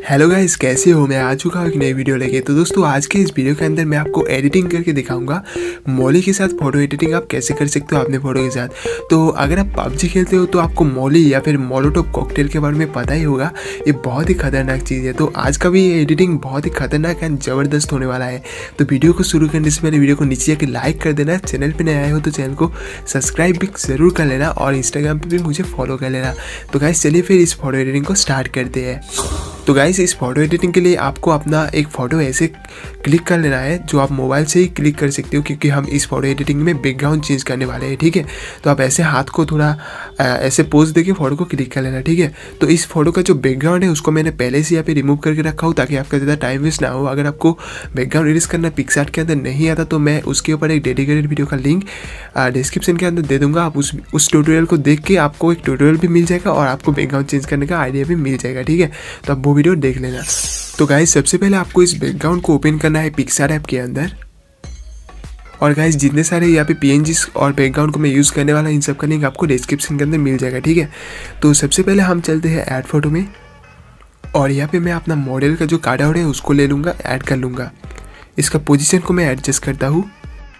Hello guys, कैसे हो। मैं आ चुका हूँ एक नई वीडियो लेके। तो दोस्तों, आज के इस वीडियो के अंदर मैं आपको एडिटिंग करके दिखाऊंगा मौली के साथ फ़ोटो एडिटिंग आप कैसे कर सकते हो अपने फ़ोटो के साथ। तो अगर आप पबजी खेलते हो तो आपको मौली या फिर मोलोटोव कॉकटेल के बारे में पता ही होगा। ये बहुत ही खतरनाक चीज़ है। तो आज का भी ये एडिटिंग बहुत ही खतरनाक एंड ज़बरदस्त होने वाला है। तो वीडियो को शुरू करने से पहले वीडियो को नीचे जाकर लाइक कर देना। चैनल पर नए आए हो तो चैनल को सब्सक्राइब भी ज़रूर कर लेना और इंस्टाग्राम पर भी मुझे फॉलो कर लेना। तो गाइस चलिए फिर इस फोटो एडिटिंग को स्टार्ट करते हैं। तो गाइस, इस फोटो एडिटिंग के लिए आपको अपना एक फ़ोटो ऐसे क्लिक कर लेना है जो आप मोबाइल से ही क्लिक कर सकते हो, क्योंकि हम इस फोटो एडिटिंग में बैकग्राउंड चेंज करने वाले हैं। ठीक है, तो आप ऐसे हाथ को थोड़ा ऐसे पोज देके फ़ोटो को क्लिक कर लेना। ठीक है, तो इस फोटो का जो बैकग्राउंड है उसको मैंने पहले से यहाँ पे रिमूव करके रखा हूँ ताकि आपका ज़्यादा टाइम वेस्ट ना हो। अगर आपको बैकग्राउंड एडिट करना पिक्सआर्ट के अंदर नहीं आता तो मैं उसके ऊपर एक डेडिकेटेड वीडियो का लिंक डिस्क्रिप्शन के अंदर दे दूँगा। आप उस ट्यूटोरियल को देख के आपको एक ट्यूटोरियल भी मिल जाएगा और आपको बैकग्राउंड चेंज करने का आइडिया भी मिल जाएगा। ठीक है, तो आप वो वीडियो देख लेना। तो गाइस, सबसे पहले आपको इस बैकग्राउंड को ओपन करना है पिक्सआर्ट ऐप के अंदर। और गाइस, जितने सारे यहाँ पे पीएनजीज और बैकग्राउंड को मैं यूज़ करने वाला इन सब का लिंक आपको डिस्क्रिप्शन के अंदर मिल जाएगा। ठीक है, तो सबसे पहले हम चलते हैं ऐड फोटो में और यहाँ पे मैं अपना मॉडल का जो कार्ड आउट है उसको ले लूँगा, ऐड कर लूँगा। इसका पोजीशन को मैं एडजस्ट करता हूँ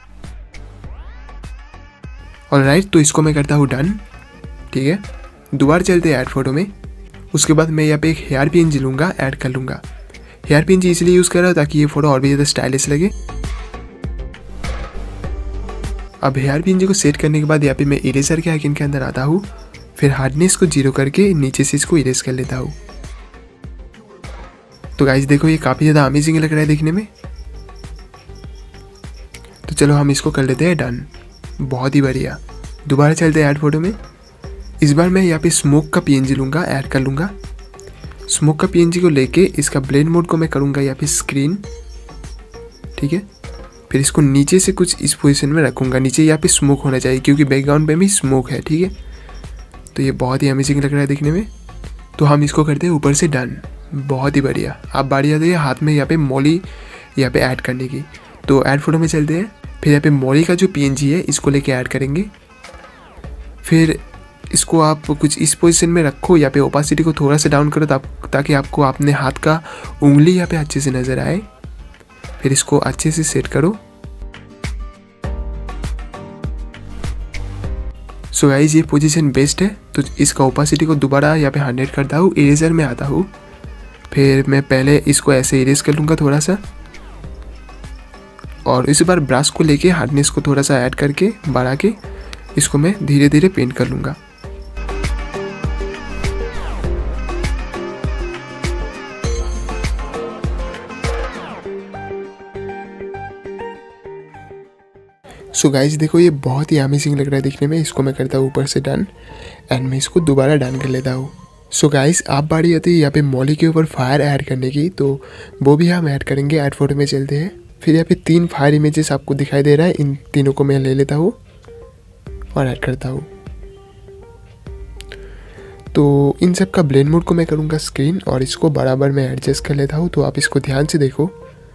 और राइट, तो इसको मैं करता हूँ डन। ठीक है, दोबारा चलते हैं ऐड फोटो में। उसके बाद मैं यहाँ पे एक हेयर पीएनजी लूँगा, ऐड कर लूँगा। हेयर पीएनजी इसलिए यूज़ कर रहा हूँ ताकि ये फ़ोटो और भी ज़्यादा स्टाइलिश लगे। अब हेयर पीएनजी को सेट करने के बाद यहाँ पे मैं इरेजर के आइकन के अंदर आता हूँ, फिर हार्डनेस को 0 करके नीचे से इसको इरेज कर लेता हूँ। तो गाइस देखो, ये काफ़ी ज़्यादा अमेजिंग लग रहा है देखने में। तो चलो हम इसको कर लेते हैं डन। बहुत ही बढ़िया। दोबारा चलते हैं ऐड फोटो में। इस बार मैं यहाँ पे स्मोक का पीएनजी लूँगा, ऐड कर लूँगा। स्मोक का पीएनजी को लेके इसका ब्लेंड मोड को मैं करूँगा यहाँ पे स्क्रीन। ठीक है, फिर इसको नीचे से कुछ इस पोजीशन में रखूँगा। नीचे यहाँ पे स्मोक होना चाहिए क्योंकि बैकग्राउंड पे भी स्मोक है। ठीक है, तो ये बहुत ही अमेजिंग लग रहा है देखने में। तो हम इसको करते हैं ऊपर से डन। बहुत ही बढ़िया। अब बारी आती है हाथ में यहाँ पे मौली यहाँ पे ऐड करने की। तो ऐड फोटो में चलते हैं। फिर यहाँ पे मौली का जो पीएनजी है इसको लेके ऐड करेंगे। फिर इसको आप कुछ इस पोजीशन में रखो। यहाँ पे ओपासिटी को थोड़ा सा डाउन करो ताकि आपको अपने हाथ का उंगली यहाँ पे अच्छे से नज़र आए। फिर इसको अच्छे से सेट करो। सो गाइस, ये पोजीशन बेस्ट है। तो इसका ओपासिटी को दोबारा यहाँ पे 100 करता हूँ। इरेजर में आता हूँ, फिर मैं पहले इसको ऐसे इरेज कर लूँगा थोड़ा सा, और इस बार ब्रश को लेके हार्डनेस को थोड़ा सा ऐड करके बढ़ा के इसको मैं धीरे धीरे पेंट कर लूँगा। सो गाइस देखो, ये बहुत ही अमेजिंग लग रहा है दिखने में। इसको मैं करता हूँ ऊपर से डन एंड मैं इसको दोबारा डन कर लेता हूँ। सो गाइस, आप बारी आती है यहाँ पे मौली के ऊपर फायर ऐड करने की, तो वो भी हम ऐड करेंगे। ऐड फोटो में चलते हैं। फिर यहाँ पे 3 फायर इमेजेस आपको दिखाई दे रहा है। इन तीनों को मैं ले लेता हूँ और ऐड करता हूँ। तो इन सब का ब्लेंड मोड को मैं करूँगा स्क्रीन और इसको बराबर में एडजस्ट कर लेता हूँ। तो आप इसको ध्यान से देखो।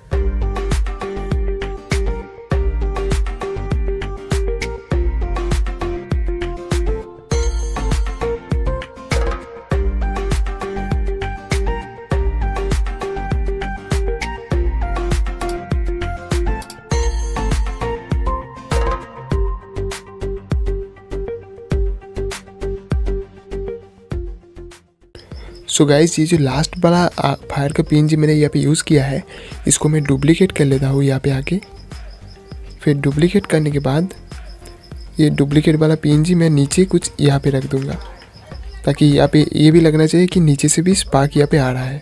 सो गाइस, ये जो लास्ट वाला फायर का पीएनजी मैंने यहाँ पे यूज़ किया है, इसको मैं डुप्लीकेट कर लेता हूँ यहाँ पे आके। फिर डुप्लीकेट करने के बाद ये डुप्लीकेट वाला पीएनजी मैं नीचे कुछ यहाँ पे रख दूँगा ताकि यहाँ पे ये भी लगना चाहिए कि नीचे से भी स्पार्क यहाँ पे आ रहा है।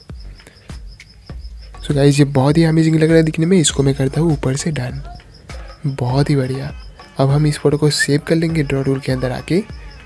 सो गाइस, ये बहुत ही अमेजिंग लग रहा है दिखने में। इसको मैं करता हूँ ऊपर से डन। बहुत ही बढ़िया। अब हम इस फोटो को सेव कर लेंगे ड्रॉ टूल के अंदर आके।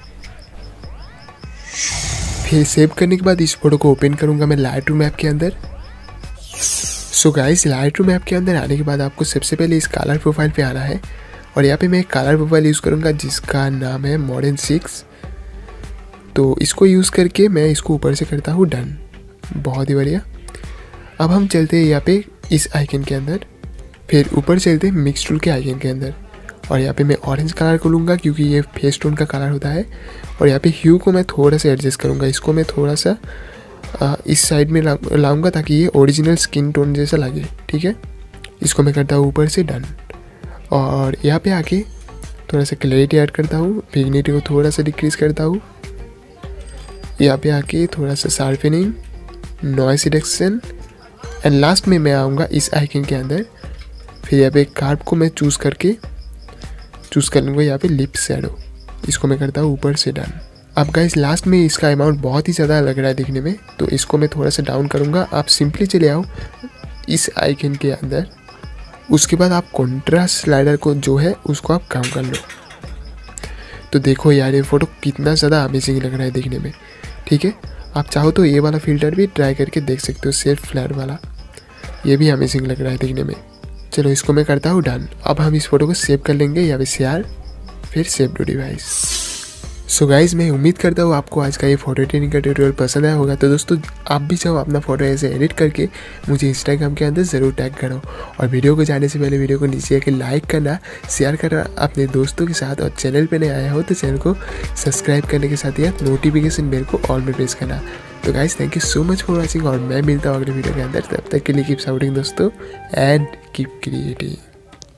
फिर सेव करने के बाद इस फोटो को ओपन करूंगा मैं लाइटरूम ऐप के अंदर। सो गाइस, लाइटरूम ऐप के अंदर आने के बाद आपको सबसे पहले इस कलर प्रोफाइल पे आना है और यहाँ पे मैं एक कलर प्रोफाइल यूज़ करूँगा जिसका नाम है मॉडर्न 6। तो इसको यूज़ करके मैं इसको ऊपर से करता हूँ डन। बहुत ही बढ़िया। अब हम चलते हैं यहाँ पे इस आइकन के अंदर, फिर ऊपर चलते हैं मिक्स टूल के आइकन के अंदर और यहाँ पे मैं ऑरेंज कलर को लूँगा क्योंकि ये फेस टोन का कलर होता है। और यहाँ पे ह्यू को मैं थोड़ा सा एडजस्ट करूँगा। इसको मैं थोड़ा सा इस साइड में लाऊंगा ताकि ये ओरिजिनल स्किन टोन जैसा लगे। ठीक है, इसको मैं करता हूँ ऊपर से डन। और यहाँ पे आके थोड़ा सा क्लैरिटी ऐड करता हूँ, विग्निटी को थोड़ा सा डिक्रीज़ करता हूँ। यहाँ पे आके थोड़ा सा sharpening, noise reduction and last में मैं आऊँगा इस आइकन के अंदर। फिर यहाँ पे कार्व को मैं चूज़ कर लूँगा यहाँ पे लिप शैडो, इसको मैं करता हूँ ऊपर से डन। अब गाइस लास्ट में इसका अमाउंट बहुत ही ज़्यादा लग रहा है दिखने में, तो इसको मैं थोड़ा सा डाउन करूँगा। आप सिंपली चले आओ इस आइकन के अंदर, उसके बाद आप कॉन्ट्रास्ट स्लाइडर को जो है उसको आप काम कर लो। तो देखो यार ये फ़ोटो कितना ज़्यादा अमेजिंग लग रहा है दिखने में। ठीक है, आप चाहो तो ये वाला फ़िल्टर भी ट्राई करके देख सकते हो, सेल्फ फ्लैर वाला, ये भी अमेजिंग लग रहा है दिखने में। चलो इसको मैं करता हूँ डन। अब हम इस फोटो को सेव कर लेंगे या पे शेयर, फिर save to device. So guys मैं उम्मीद करता हूँ आपको आज का ये फोटो एडिटिंग का ट्यूटोरियल पसंद आया होगा। तो दोस्तों आप भी चाहो अपना फोटो ऐसे एडिट करके मुझे इंस्टाग्राम के अंदर ज़रूर टैग करो। और वीडियो को जाने से पहले वीडियो को नीचे आके लाइक करना, शेयर करना अपने दोस्तों के साथ, और चैनल पे नए आया हो तो चैनल को सब्सक्राइब करने के साथ ही नोटिफिकेशन बेल को ऑल में प्रेस करना। तो guys thank you so much for watching, और मैं मिलता हूँ अगले वीडियो के अंदर। तब तक के लिए कीप सपोर्टिंग दोस्तों एंड कीप क्रिएटिंग।